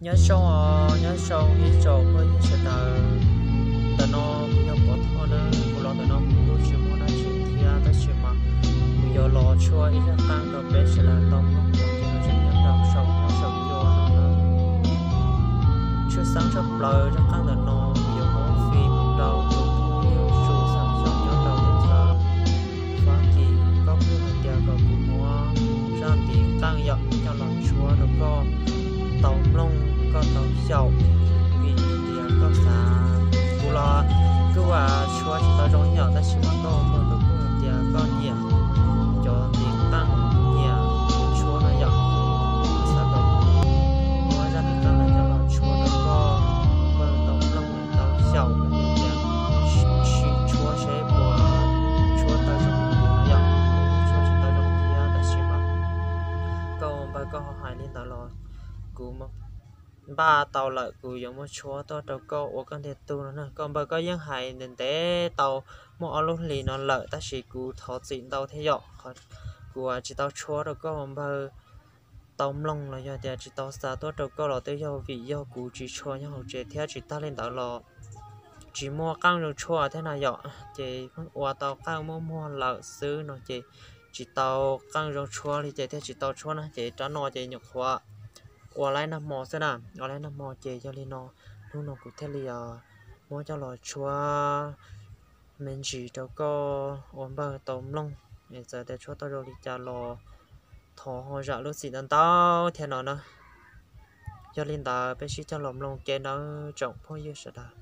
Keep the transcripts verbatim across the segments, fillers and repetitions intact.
nhớ sông ờ nhớ sông ý chỗ mới sẽ là tờ nó bây giờ bỏ thọ nữa của nó tờ nó cũng chỉ muốn nói chuyện thì ta chỉ mà bây giờ lo cho ý là căng đầu bé sẽ là tông nó một cái nó sẽ nhớ đầu sông nó sông cho nó nó chưa sáng sắp lời cho căng tờ nó bây giờ muốn phim đầu tụi tôi yêu sù sáng sông nhớ đầu để chờ phát thì có cứ phải chờ có cũng mua ra thì căng dọc cho lòng chúa rồi có tàu lông có tàu dầu vì thì có xa cú lo cứว่าchúa chỉ tao trong nhỏ ta chỉ mà có một cái cú thì có nhiều cho thì tăng nhiều chúa nó dọc sao có ngoài ra thì tăng là cho lòng chúa nó có có tàu lông tàu dầu thì thì chúa sẽ bỏ chúa tao trong nó dọc chúa chỉ tao trong thì ta chỉ mà câu ba câu hỏi lên tao lo cú mà ba tàu lại cú giống một chúa to đầu câu ở con điện tu nữa nè còn bà có những hải nên té tàu một lúc lì nó lợi ta chỉ cú thọ xịn tàu thế dọ còn cú chỉ tàu chúa đầu câu mà bà tàu lông là do thì chỉ tàu xa tốt đầu câu là tới do vì do cú chỉ chúa nhau chỉ theo chỉ ta lên tàu lò chỉ mua căng rồi chúa thế nào dọ chỉ qua tàu căng mua mua lợi xứ nó chỉ chỉ tàu căng rồi chúa thì chỉ theo chỉ tàu chúa nó chỉ trả nó chỉ nhục hóa ở lại nằm mò xem nào ở lại nằm mò chơi cho lên nó lúc nào cũng thế li à mua cho lò chua mình chỉ cho có ổn bờ tôm lông bây giờ để cho tao rồi đi cho lò thò họ dạ lúc xịn ăn tao thế nào nữa cho lên ta bé chỉ cho lồng lông chơi nó trồng phong yêu sợ ta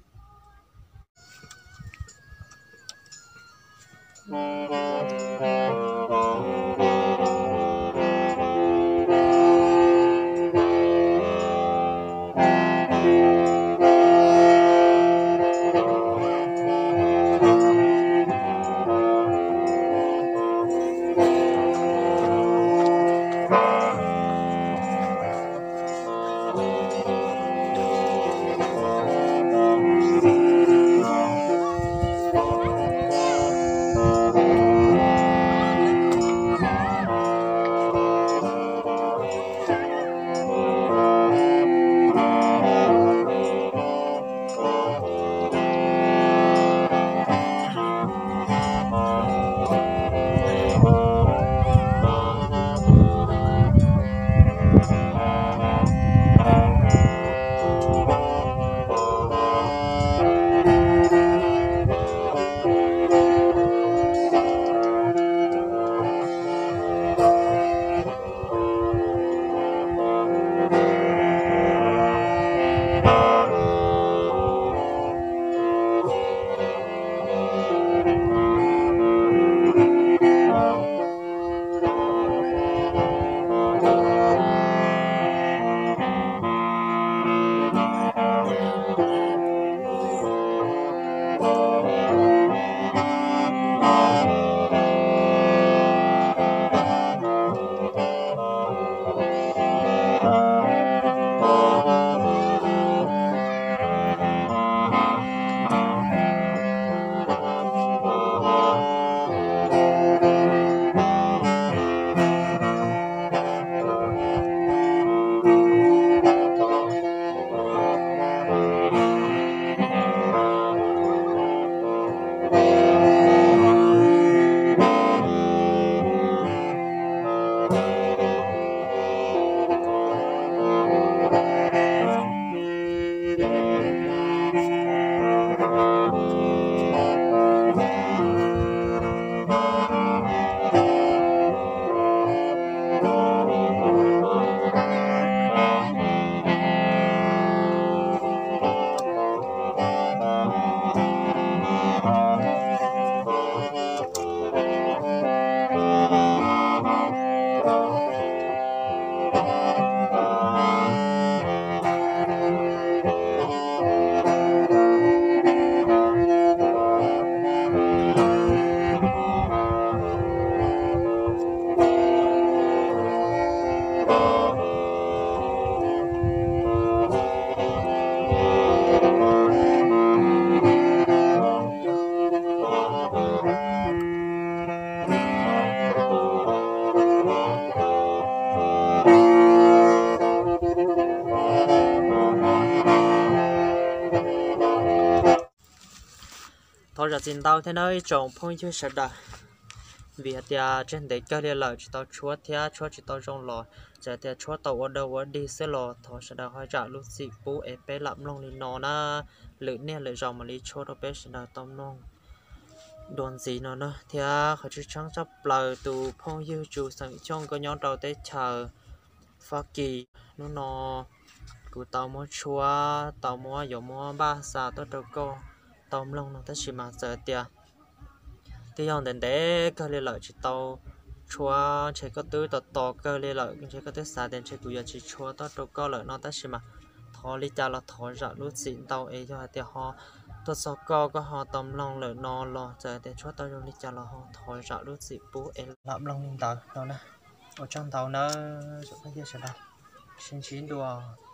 thôi ra xin tao thế nơi trồng phong chưa sợ đã vì thì trên đấy cái này là chỉ tao chúa thế chúa chỉ tao trong lò giờ thì chúa tàu ở đâu ở đi xe lò thôi sẽ đã hỏi trả lúc gì bố em bé làm lòng đi nó na lưỡi nè lưỡi rồng mà đi chúa đâu bé sẽ đã tôm nong đồn gì nó nữa thì họ chỉ trắng chấp lời từ phong yêu chủ sang trong cái nhóm đầu tới chờ phát kỳ nó nó cụ tàu mua chúa tàu mua dầu mua ba sa tôi đâu có tôm lòng nó tới chỉ mà giờ tiền thì dòng đến đấy cái này lợi chỉ tàu chúa chỉ có tứ tàu to cái này lợi chỉ có tứ sa đến chỉ cụ giờ chỉ chúa tôi đâu có lợi nó tới chỉ mà thò đi cha là thò ra lúc xin tàu ấy cho thì họ tôi sau co có họ tầm lòng lợi nó lo giờ để chúa tao đi cha là họ thò ra lúc xin bố em làm lòng tàu đó nè ở trong tàu nó sẽ có gì sẽ đâu xin chín đùa